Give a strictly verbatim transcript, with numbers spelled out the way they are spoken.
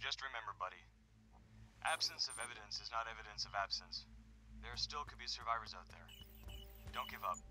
Just remember, buddy, absence of evidence is not evidence of absence. There still could be survivors out there. Don't give up.